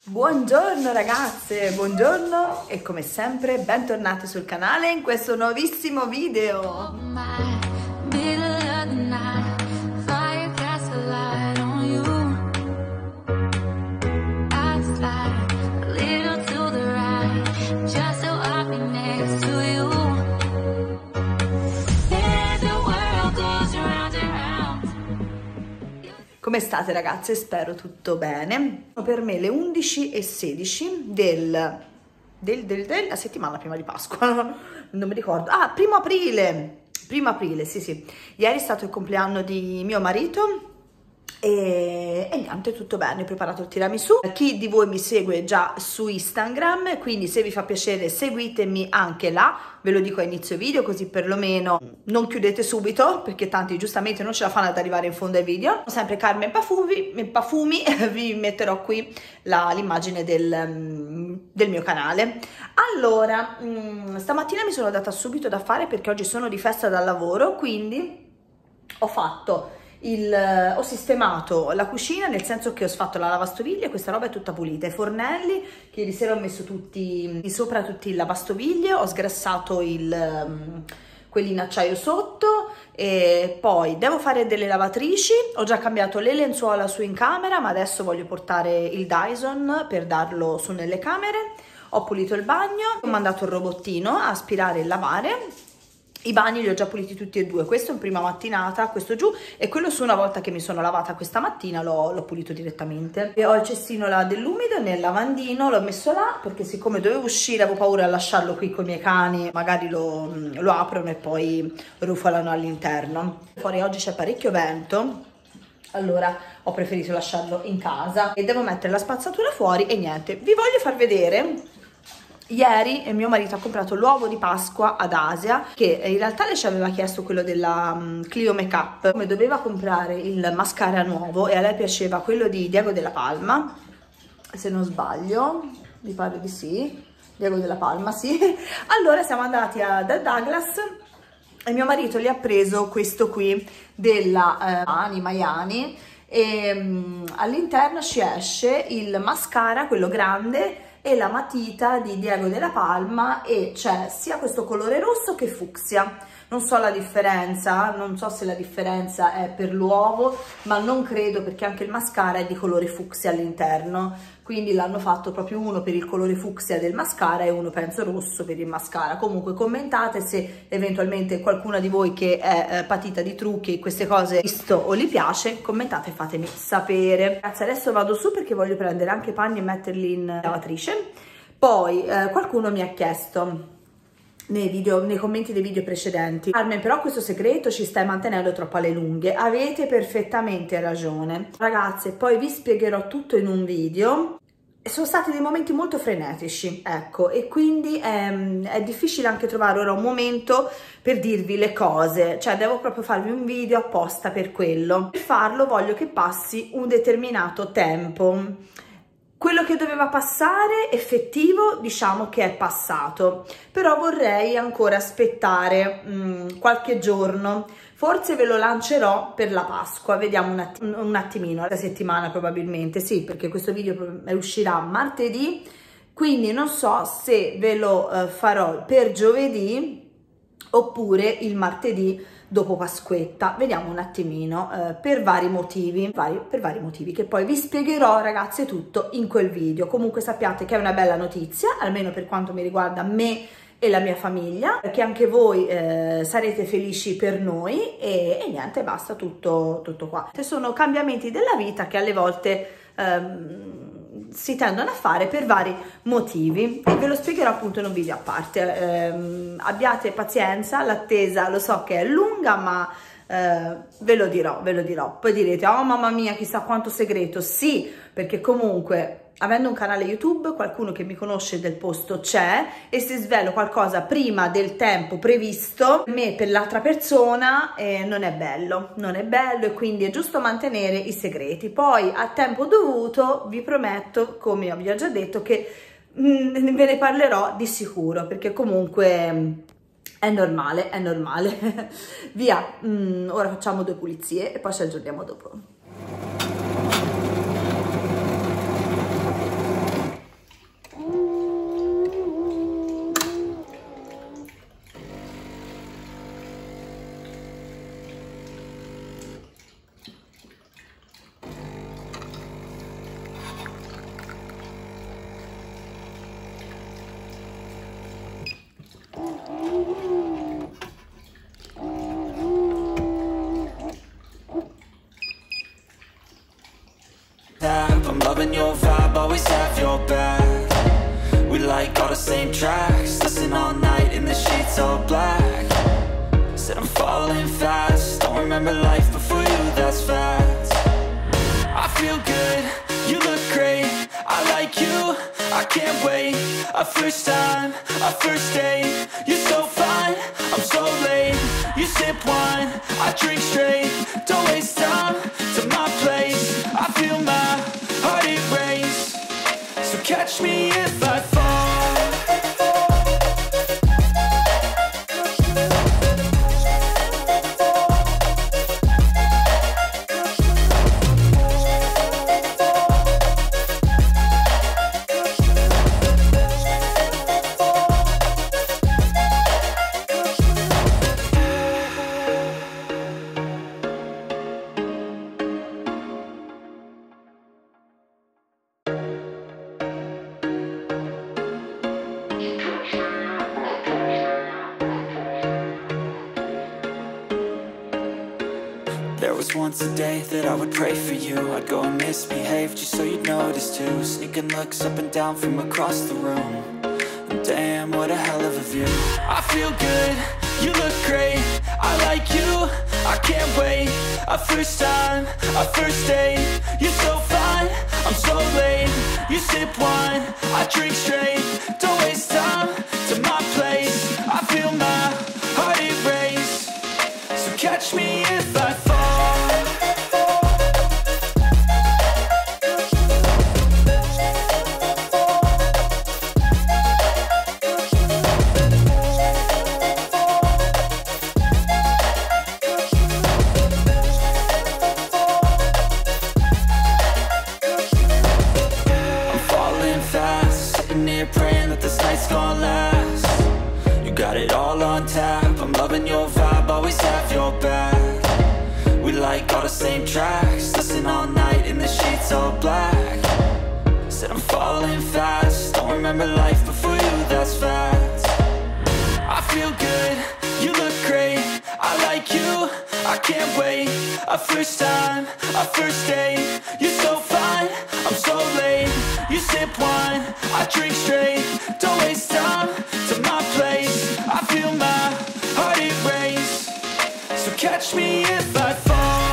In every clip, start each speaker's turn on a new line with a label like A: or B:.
A: Buongiorno ragazze, buongiorno e come sempre bentornate sul canale in questo nuovissimo video. Come state ragazze? Spero tutto bene. Per me le 11:16 della settimana prima di Pasqua, non mi ricordo. Ah, primo aprile, sì. Ieri è stato il compleanno di mio marito e niente, tutto bene, ho preparato il tiramisù. Chi di voi mi segue già su Instagram, quindi se vi fa piacere seguitemi anche là, ve lo dico a inizio video così perlomeno non chiudete subito, perché tanti giustamente non ce la fanno ad arrivare in fondo ai video. Sempre Carmen Pafumi, vi metterò qui l'immagine del mio canale. Allora, stamattina mi sono data subito da fare perché oggi sono di festa dal lavoro, quindi ho sistemato la cucina, nel senso che ho fatto la lavastoviglie, questa roba è tutta pulita, i fornelli che ieri sera ho messo tutti sopra tutti il lavastoviglie, ho sgrassato quelli in acciaio sotto e poi devo fare delle lavatrici, ho già cambiato le lenzuola su in camera, ma adesso voglio portare il Dyson per darlo su nelle camere. Ho pulito il bagno, ho mandato il robottino a aspirare e lavare. I bagni li ho già puliti tutti e due, questo in prima mattinata, questo giù, e quello su una volta che mi sono lavata questa mattina l'ho pulito direttamente. E ho il cestino là dell'umido nel lavandino, l'ho messo là perché siccome dovevo uscire avevo paura a lasciarlo qui con i miei cani, magari lo aprono e poi rufalano all'interno. Fuori oggi c'è parecchio vento, allora ho preferito lasciarlo in casa e devo mettere la spazzatura fuori e niente, vi voglio far vedere. Ieri mio marito ha comprato l'uovo di Pasqua ad Asia, che in realtà lei ci aveva chiesto quello della Clio Makeup, come doveva comprare il mascara nuovo e a lei piaceva quello di Diego Della Palma, se non sbaglio, mi pare di sì, Diego Della Palma, sì. Allora siamo andati da Douglas e mio marito gli ha preso questo qui della Maiani e all'interno ci esce il mascara, quello grande, e la matita di Diego Della Palma e c'è sia questo colore rosso che fucsia. Non so la differenza, non so se la differenza è per l'uovo, ma non credo perché anche il mascara è di colore fucsia all'interno, quindi l'hanno fatto proprio uno per il colore fucsia del mascara e uno penso rosso per il mascara. Comunque commentate se eventualmente qualcuna di voi che è patita di trucchi, queste cose visto o gli piace, commentate e fatemi sapere. Ragazzi, adesso vado su perché voglio prendere anche i panni e metterli in lavatrice. Poi qualcuno mi ha chiesto nei commenti dei video precedenti: Carmen, però questo segreto ci stai mantenendo troppo alle lunghe. Avete perfettamente ragione ragazze, poi vi spiegherò tutto in un video. Sono stati dei momenti molto frenetici, ecco, e quindi è difficile anche trovare ora un momento per dirvi le cose, cioè devo proprio farvi un video apposta per quello. Per farlo voglio che passi un determinato tempo. Quello che doveva passare effettivo diciamo che è passato, però vorrei ancora aspettare qualche giorno, forse ve lo lancerò per la Pasqua, vediamo un attimino, la settimana probabilmente, sì, perché questo video uscirà martedì, quindi non so se ve lo farò per giovedì oppure il martedì dopo Pasquetta, vediamo un attimino, per vari motivi che poi vi spiegherò ragazze tutto in quel video. Comunque sappiate che è una bella notizia, almeno per quanto mi riguarda me e la mia famiglia, perché anche voi sarete felici per noi e niente, basta, tutto qua. Sono cambiamenti della vita che alle volte si tendono a fare per vari motivi e ve lo spiegherò appunto in un video a parte. Abbiate pazienza, l'attesa lo so che è lunga, ma ve lo dirò. Poi direte: oh mamma mia, chissà quanto segreto. Sì, perché comunque avendo un canale YouTube qualcuno che mi conosce del posto c'è, e se svelo qualcosa prima del tempo previsto per me, per l'altra persona non è bello e quindi è giusto mantenere i segreti. Poi a tempo dovuto vi prometto, come vi ho già detto, che ve ne parlerò di sicuro, perché comunque è normale. Via, ora facciamo 2 pulizie e poi ci aggiorniamo dopo.
B: your vibe, always have your back. We like all the same tracks, listen all night in the sheets all black. Said I'm falling fast, don't remember life before you, that's facts. I feel good, you look great, I like you, I can't wait. A first time, a first date, you're so fine, I'm so late. You sip wine, I drink straight, don't waste time to my place. I feel my heart erase, so catch me if I fall. There was once a day that I would pray for you. I'd go and misbehave just so you'd notice too. Sneaking looks up and down from across the room, and damn, what a hell of a view. I feel good, you look great, I like you, I can't wait. A first time, a first date, you're so fine, I'm so late. You sip wine, I drink straight, don't waste time to my place. I feel my heart erase, so catch me if I fall. Praying that this night's gonna last. You got it all on tap, I'm loving your vibe, always have your back. We like all the same tracks, listen all night in the sheets all black. Said I'm falling fast, don't remember life before you, that's facts. I feel good, you look great, I like you, I can't wait. A first time, a first date, you're so fine, I'm so late. You sip wine, I drink straight, don't waste time to my place. I feel my heart erase, so catch me if I fall.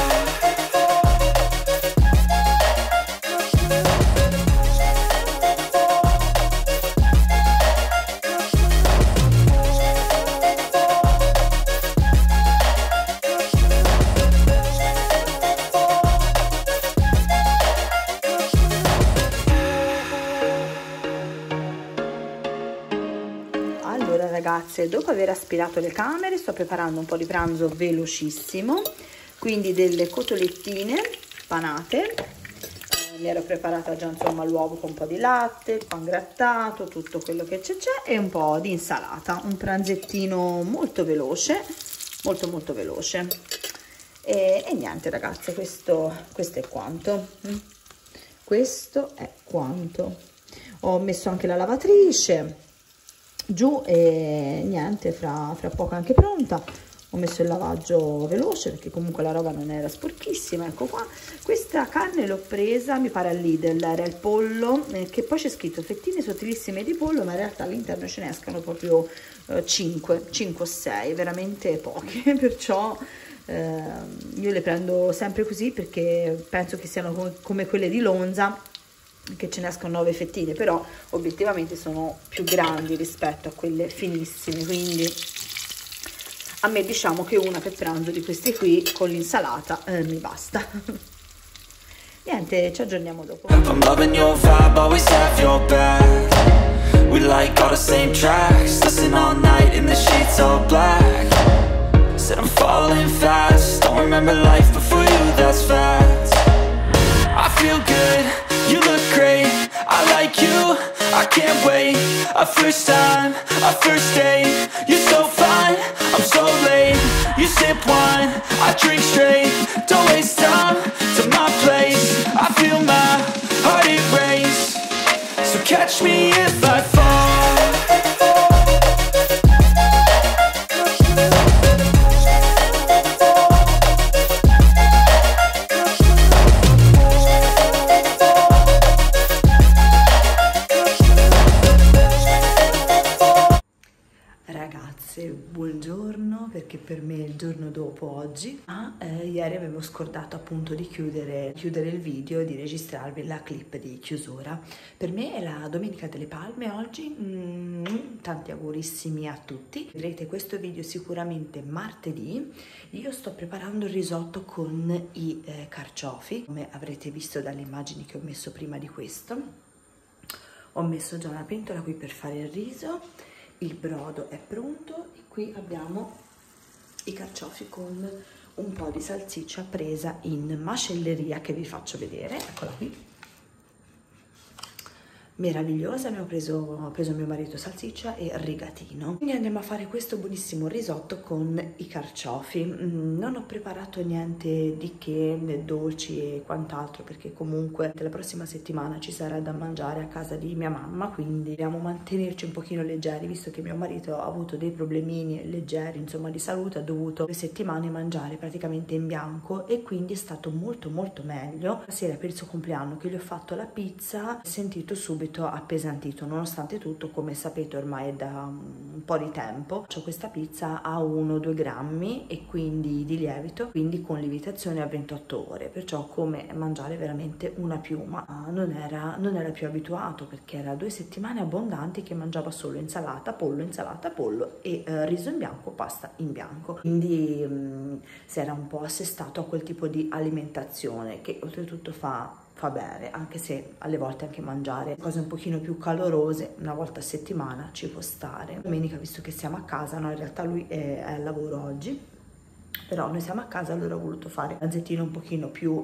A: Ragazze, dopo aver aspirato le camere sto preparando un po' di pranzo velocissimo, quindi delle cotolettine panate. Mi ero preparata già insomma l'uovo con un po' di latte, il pangrattato, tutto quello che c'è e un po' di insalata, un pranzettino molto veloce, molto veloce. E niente ragazze, questo è quanto. Questo è quanto. Ho messo anche la lavatrice giù e niente, fra poco è anche pronta. Ho messo il lavaggio veloce perché comunque la roba non era sporchissima. Ecco qua, questa carne l'ho presa, mi pare al Lidl, era il pollo, che poi c'è scritto fettine sottilissime di pollo, ma in realtà all'interno ce ne escono proprio 5 o 6, veramente poche, perciò io le prendo sempre così perché penso che siano come quelle di Lonza, che ce ne escono 9 fettine, però obiettivamente sono più grandi rispetto a quelle finissime, quindi a me diciamo che una per pranzo di queste qui con l'insalata mi basta. Niente, ci aggiorniamo dopo.
B: I'm loving your vibe, always have your back. We like all the same tracks, listen all night in the sheets all black. Said I'm falling fast, don't remember life before you, that's facts. I feel good, you look great, I like you, I can't wait. A first time, a first date, you're so fine, I'm so late. You sip wine, I drink straight, don't waste time to my place. I feel my heart erase, so catch me if I fall.
A: buongiorno, perché per me è il giorno dopo oggi, ma ieri avevo scordato appunto di chiudere il video e di registrarvi la clip di chiusura. Per me è la Domenica delle Palme oggi, tanti augurissimi a tutti. Vedrete questo video sicuramente martedì. Io sto preparando il risotto con i carciofi, come avrete visto dalle immagini che ho messo prima di questo. Ho messo già una pentola qui per fare il riso, il brodo è pronto e qui abbiamo i carciofi con un po' di salsiccia presa in macelleria che vi faccio vedere, eccola qui. Meravigliosa, abbiamo preso mio marito salsiccia e rigatino. Quindi andiamo a fare questo buonissimo risotto con i carciofi. Non ho preparato niente di che, né dolci e quant'altro, perché comunque la prossima settimana ci sarà da mangiare a casa di mia mamma, quindi dobbiamo mantenerci un pochino leggeri, visto che mio marito ha avuto dei problemini leggeri, insomma, di salute, ha dovuto 2 settimane mangiare praticamente in bianco e quindi è stato molto meglio. La sera per il suo compleanno che gli ho fatto la pizza, ho sentito subito appesantito, nonostante tutto, come sapete ormai è da un po' di tempo, ho questa pizza a 1-2 grammi e quindi di lievito, quindi con lievitazione a 28 ore, perciò come mangiare veramente una piuma. Non era più abituato, perché era 2 settimane abbondanti che mangiava solo insalata, pollo e riso in bianco, pasta in bianco, quindi si era un po' assestato a quel tipo di alimentazione che oltretutto fa bene, anche se alle volte anche mangiare cose un pochino più calorose una volta a settimana ci può stare. Domenica, visto che siamo a casa, no, in realtà lui è al lavoro oggi, però noi siamo a casa, allora ho voluto fare un azzettino un pochino più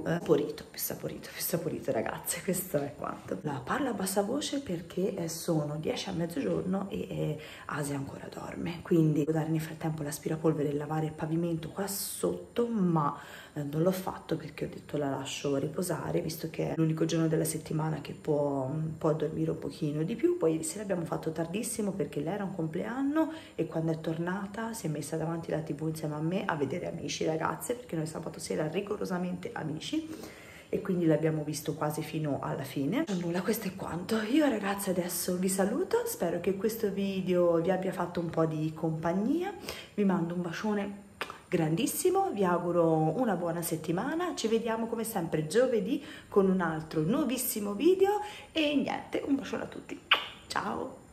A: saporito, ragazze, questo è quanto. Parlo a bassa voce perché sono 10 a mezzogiorno e Asia ancora dorme, quindi devo dare nel frattempo l'aspirapolvere e lavare il pavimento qua sotto, ma non l'ho fatto perché ho detto la lascio riposare, visto che è l'unico giorno della settimana che può dormire un pochino di più. Poi ieri sera abbiamo fatto tardissimo perché lei era un compleanno e quando è tornata si è messa davanti alla TV insieme a me a vedere Amici, ragazze, perché noi sabato sera rigorosamente Amici e quindi l'abbiamo visto quasi fino alla fine. Nulla, questo è quanto. Io, ragazze, adesso vi saluto, spero che questo video vi abbia fatto un po' di compagnia, vi mando un bacione grandissimo, vi auguro una buona settimana, ci vediamo come sempre giovedì con un altro nuovissimo video e niente, un bacione a tutti, ciao!